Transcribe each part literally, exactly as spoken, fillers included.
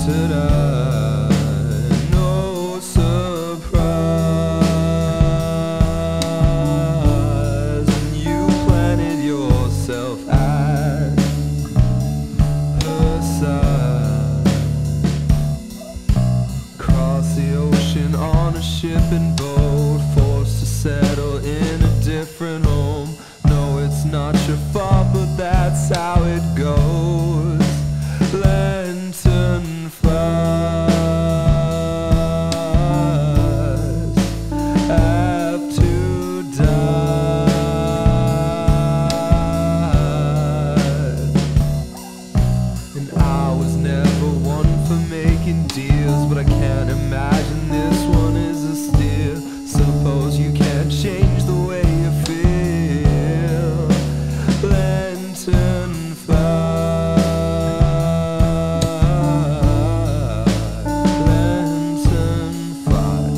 Ta-da, no surprise when you planted yourself at her side. Cross the ocean on a shipping boat, forced to settle in a different home. No, it's not your fault, but that's how it goes. Lantern flies have to die. And I was never one for making deals, but I can't imagine this one is a steal. Suppose you can't change the way you feel. Lantern flies, lantern flies.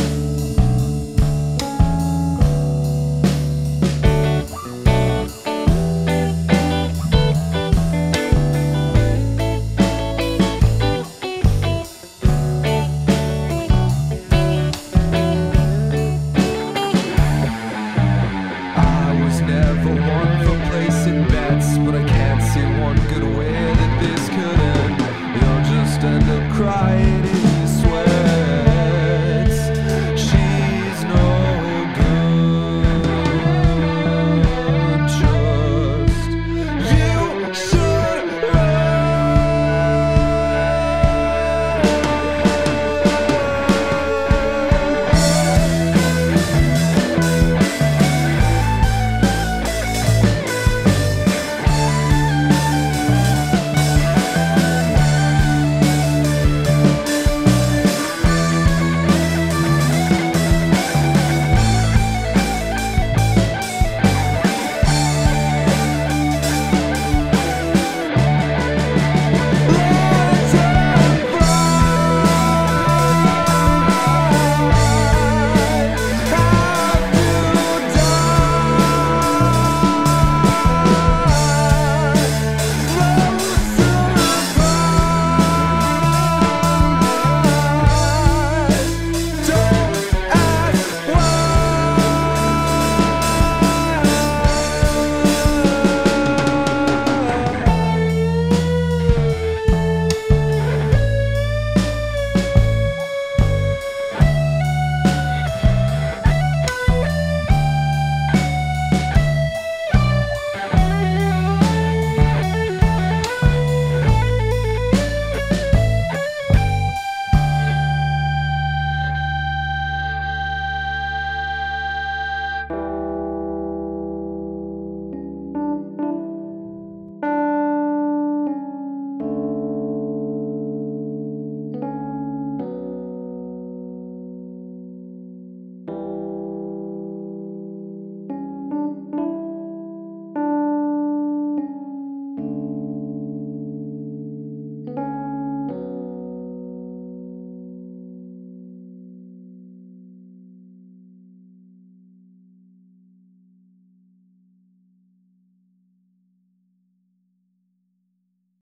Never one for placing bets, but I can't see one good way that this could end. You'll just end up crying.